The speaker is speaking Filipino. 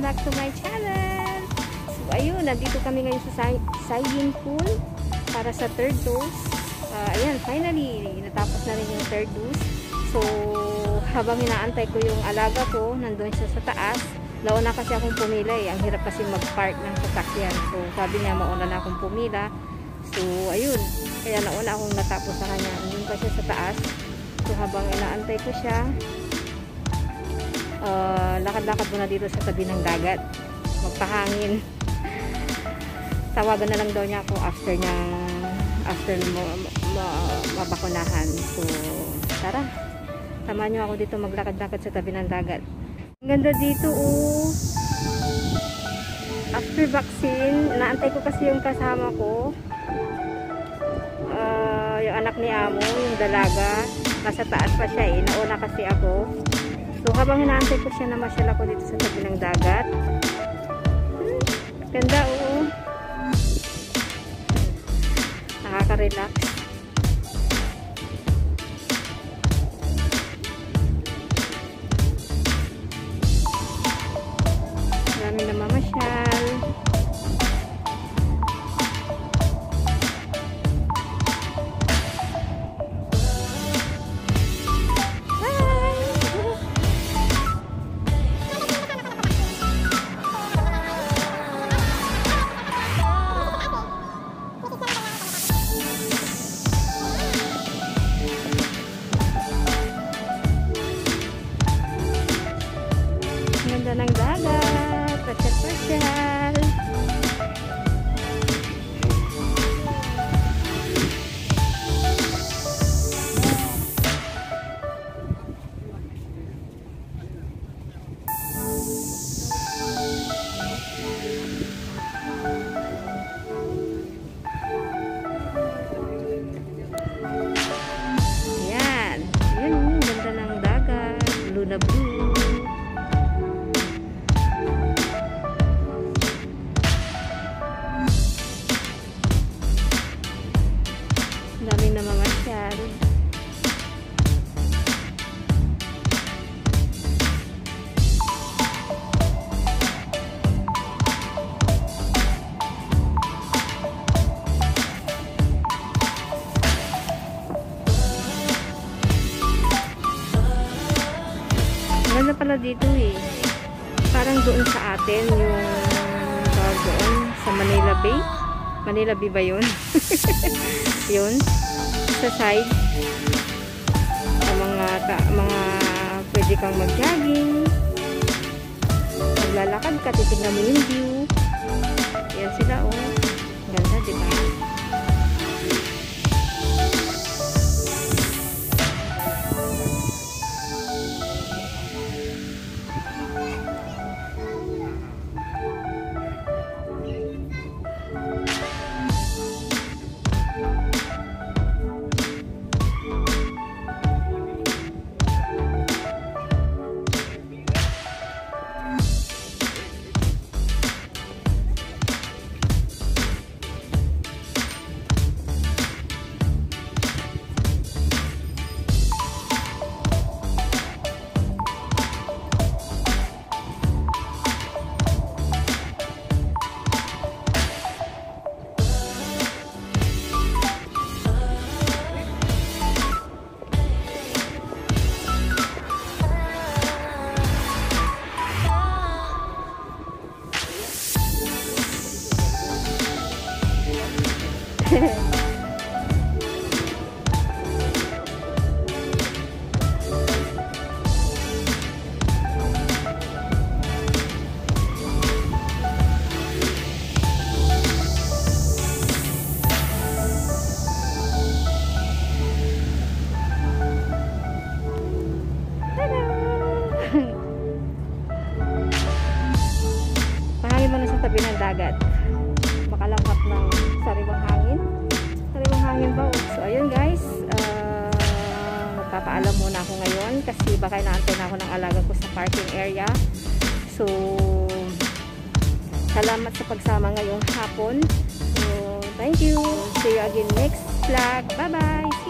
back to my channel. So ayun, nandito kami ngayon sa Sai Ying Pun para sa third dose. Ayan, finally natapos na rin yung third dose. So habang inaantay ko yung alaga ko, nandun siya sa taas. Nauna kasi akong pumila eh. Ang hirap kasi mag-park ng sasakyan. So sabi niya mauna na akong pumila. So ayun, kaya nauna akong natapos sa kanya. Nandun pa siya sa taas. So habang inaantay ko siya, lakad-lakad muna dito sa tabi ng dagat, magpahangin. Tawagan na lang daw niya ako after mabakunahan. So tara, samahan niyo ako dito maglakad-lakad sa tabi ng dagat. Ang ganda dito oh. After vaccine, naantay ko kasi yung kasama ko, yung anak ni Amo, yung dalaga. Nasa taas pa siya eh, nauna kasi ako. So habang hinaantay ko siya, namasyal ako dito sa tabi ng dagat. Ganda oo. Nakaka-relax. Marami na mamasyal. Ganda ng dagat, pasyal-pasyal. Ayan, yun, ganda ng dagat, blue na blue. Daming namamasyal. Ganda pala dito eh. Parang doon sa atin yung doon sa Manila Bay. Manila Bay ba yun? Yun sa side, mga pwede kang mag-jogging, maglalakad ka, titignan mo yung view. Yan sila oh, ganda diba? Pahangin mo na sa tabi ng dagat, makalanghap ng sariwang hangin ba? So ayun guys, magpapaalam muna ako ngayon kasi baka inaantay na ako ng alaga ko sa parking area. So salamat sa pagsama ngayong hapon. So thank you, see you again next vlog. Bye bye.